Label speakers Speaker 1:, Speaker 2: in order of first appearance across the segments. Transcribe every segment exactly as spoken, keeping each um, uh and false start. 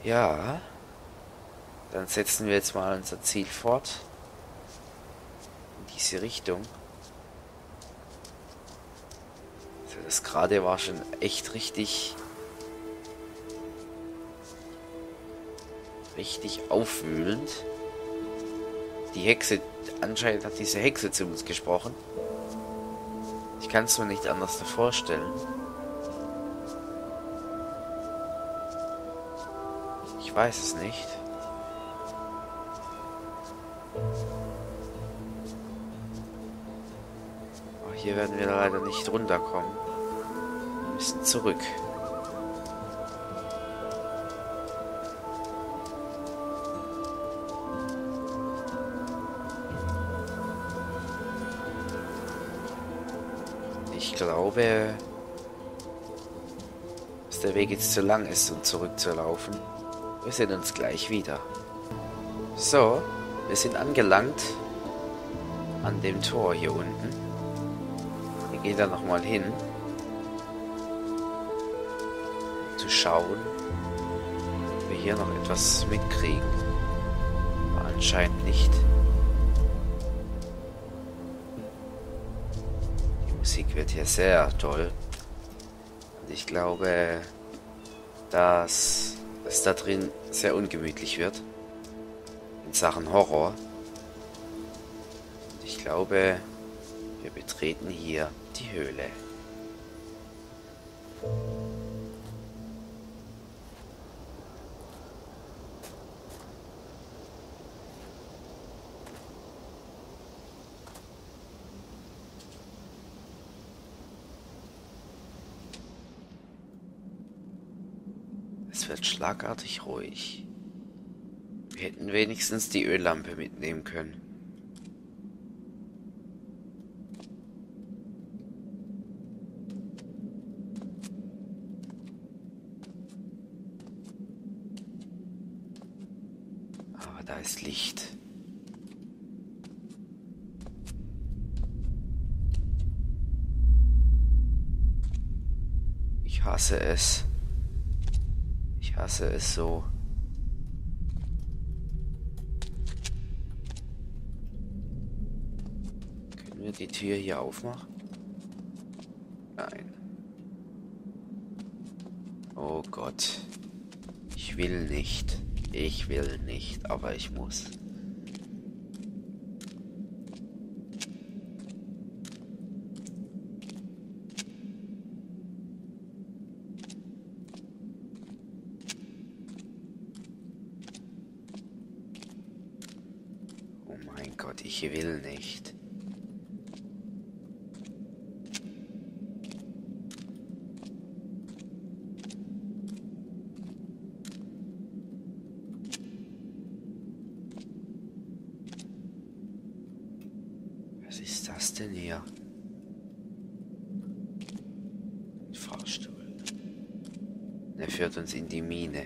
Speaker 1: Ja, dann setzen wir jetzt mal unser Ziel fort. In diese Richtung. Also das gerade war schon echt richtig... Richtig aufwühlend. Die Hexe... Anscheinend hat diese Hexe zu uns gesprochen. Ich kann es mir nicht anders vorstellen. Ich weiß es nicht. Aber hier werden wir leider nicht runterkommen. Wir müssen zurück. Ich glaube, dass der Weg jetzt zu lang ist, um zurückzulaufen. Wir sehen uns gleich wieder. So, wir sind angelangt an dem Tor hier unten. Wir gehen da nochmal hin, um zu schauen, ob wir hier noch etwas mitkriegen. Aber anscheinend nicht. Die Musik wird hier sehr toll. Und ich glaube, dass es da drin sehr ungemütlich wird. In Sachen Horror. Und ich glaube, wir betreten hier die Höhle. Es wird schlagartig ruhig. Wir hätten wenigstens die Öllampe mitnehmen können. Aber da ist Licht. Ich hasse es. Ich hasse es so. Können wir die Tür hier aufmachen? Nein. Oh Gott. Ich will nicht. Ich will nicht, aber ich muss. Oh mein Gott, ich will nicht. Was ist das denn hier? Ein Fahrstuhl. Er führt uns in die Mine.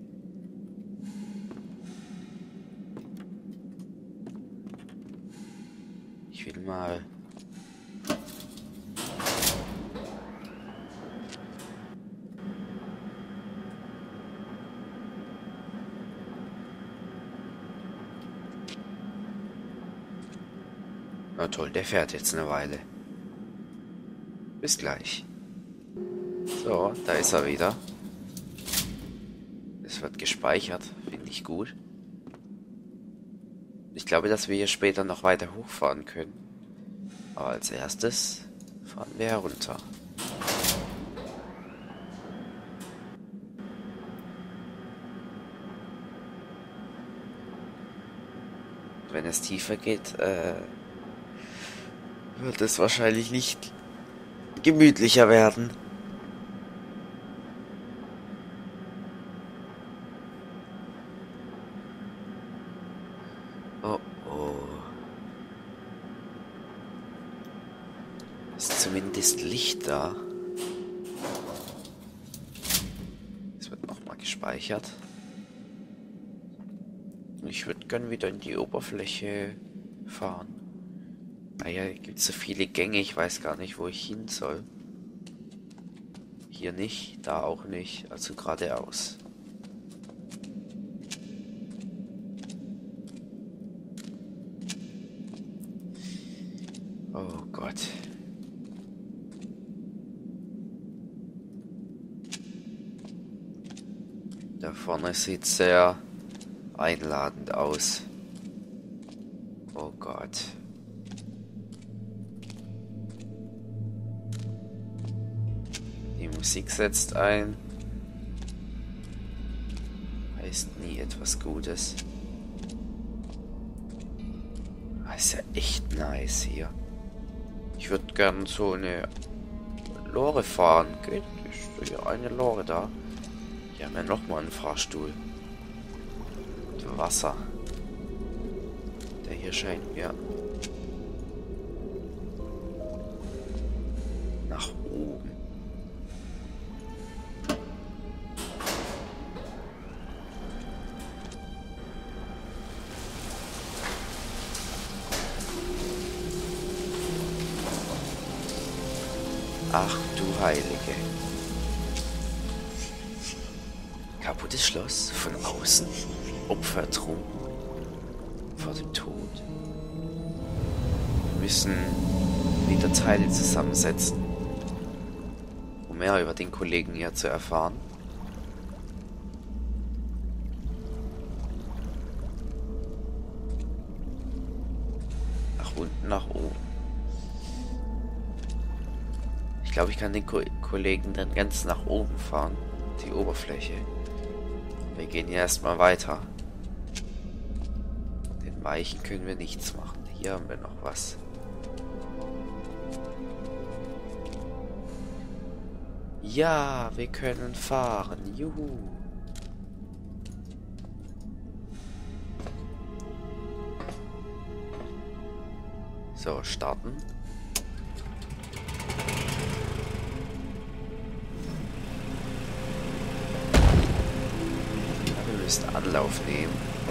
Speaker 1: Ich will mal... Na toll, der fährt jetzt eine Weile. Bis gleich. So, da ist er wieder. Es wird gespeichert, finde ich gut. Ich glaube, dass wir hier später noch weiter hochfahren können. Aber als erstes fahren wir herunter. Wenn es tiefer geht, äh, wird es wahrscheinlich nicht gemütlicher werden. Oh oh. Ist zumindest Licht da. Es wird nochmal gespeichert. Ich würde gern wieder in die Oberfläche fahren. Naja, gibt es so viele Gänge, ich weiß gar nicht, wo ich hin soll. Hier nicht, da auch nicht, also geradeaus. Da vorne sieht sehr einladend aus. Oh Gott. Die Musik setzt ein. Heißt nie etwas Gutes. Das ist ja echt nice hier. Ich würde gern so eine Lore fahren. Geht? Ist ja eine Lore da. Hier haben wir nochmal einen Fahrstuhl. Und Wasser. Der hier scheint mir nach oben. Ach du Heilige. Kaputtes Schloss von außen. Opfer ertrunken. Vor dem Tod. Wir müssen wieder Teile zusammensetzen. Um mehr über den Kollegen hier zu erfahren. Nach unten, nach oben. Ich glaube, ich kann den Ko Kollegen dann ganz nach oben fahren. Die Oberfläche. Wir gehen hier erstmal weiter. Den Weichen können wir nichts machen. Hier haben wir noch was. Ja, wir können fahren. Juhu. So, starten. Wir müssen Anlauf nehmen.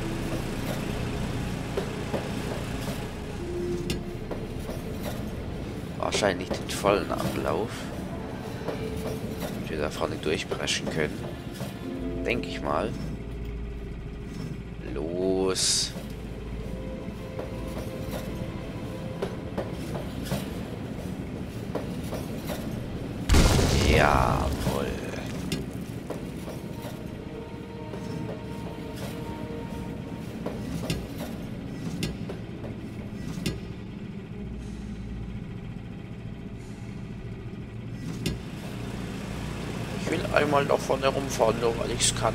Speaker 1: Wahrscheinlich den vollen Anlauf. Damit wir da vorne durchpreschen können. Denke ich mal. Los. Jawohl. Ich will einmal noch vorne rumfahren, nur weil ich es kann.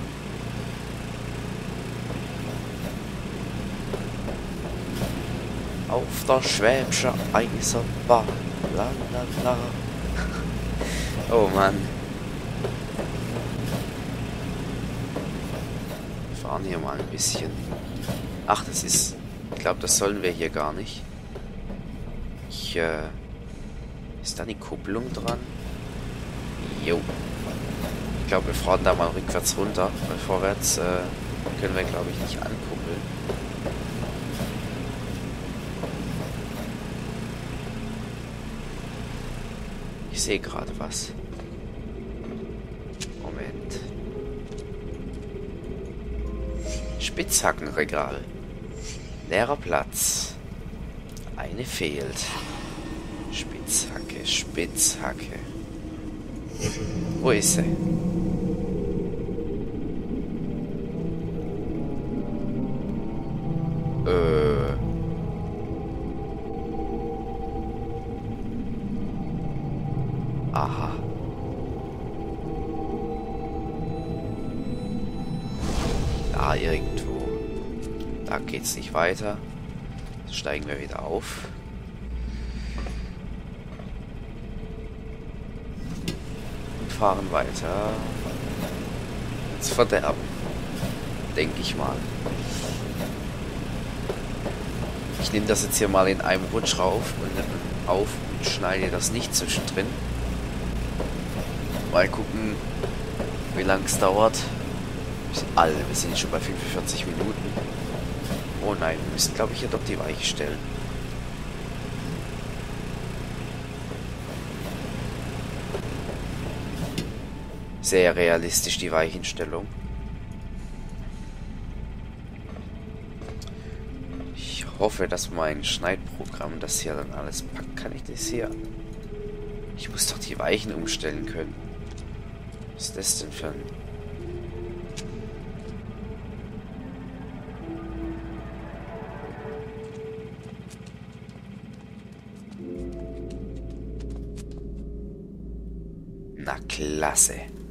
Speaker 1: Auf der Schwäbische Eisenbahn. La la la. Oh Mann. Wir fahren hier mal ein bisschen. Ach, das ist... Ich glaube, das sollen wir hier gar nicht. Ich, äh... Ist da eine Kupplung dran? Jo. Ich glaube, wir fahren da mal rückwärts runter. Weil vorwärts, äh, können wir, glaube ich, nicht ankuppeln. Ich sehe gerade was. Moment. Spitzhackenregal. Leerer Platz. Eine fehlt. Spitzhacke, Spitzhacke. Wo ist sie? Äh. Aha. Da irgendwo. Da geht's nicht weiter. Jetzt steigen wir wieder auf. Und fahren weiter. Ins Verderben. Denke ich mal. Ich nehme das jetzt hier mal in einem Rutsch rauf und auf und schneide das nicht zwischendrin. Mal gucken, wie lang es dauert. Wir sind alle, wir sind schon bei fünfundvierzig Minuten. Oh nein, wir müssen, glaube ich, hier doch die Weiche stellen. Sehr realistisch, die Weichenstellung. Ich hoffe, dass mein Schneidprogramm das hier dann alles packt. Kann ich das hier? Ich muss doch die Weichen umstellen können. Was ist das denn für ein... Klasse.